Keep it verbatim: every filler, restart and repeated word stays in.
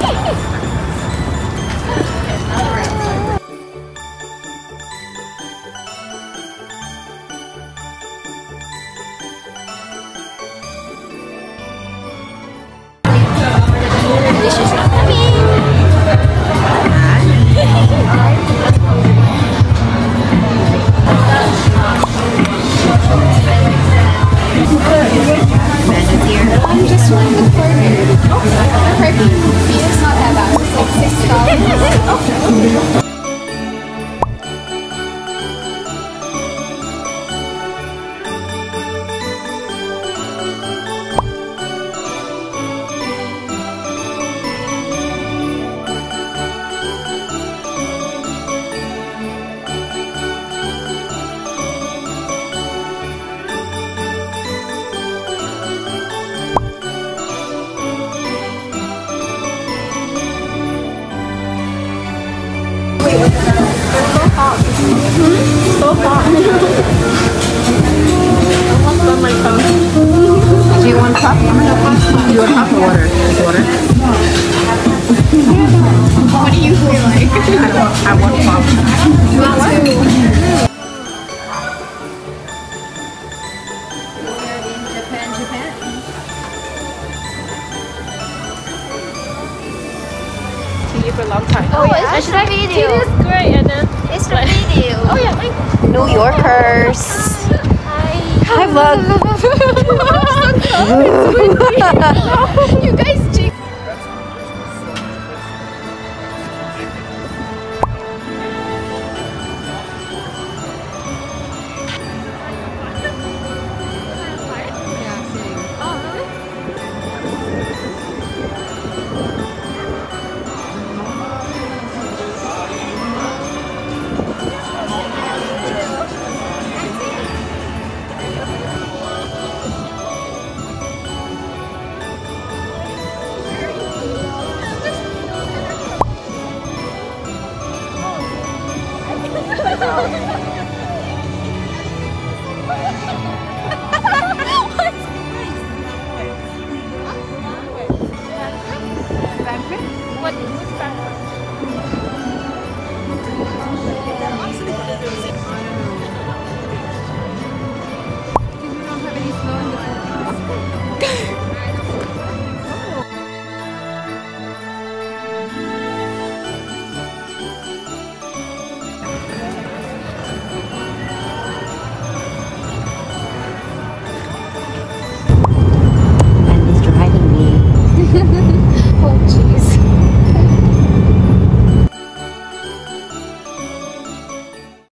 I'm just trying to corner. The parking fee is not that bad. It's like six dollars. So hot. On my tongue. Do you want coffee? Do you want hot or water? Just water? What do you feel like? I want, I want coffee. You want what? Japan, Japan. See you for a long time. Oh, yeah? It's the video. It is great, and then It's the video. oh yeah, like New Yorkers. Hi. Hi, vlog. You guys jinx. What?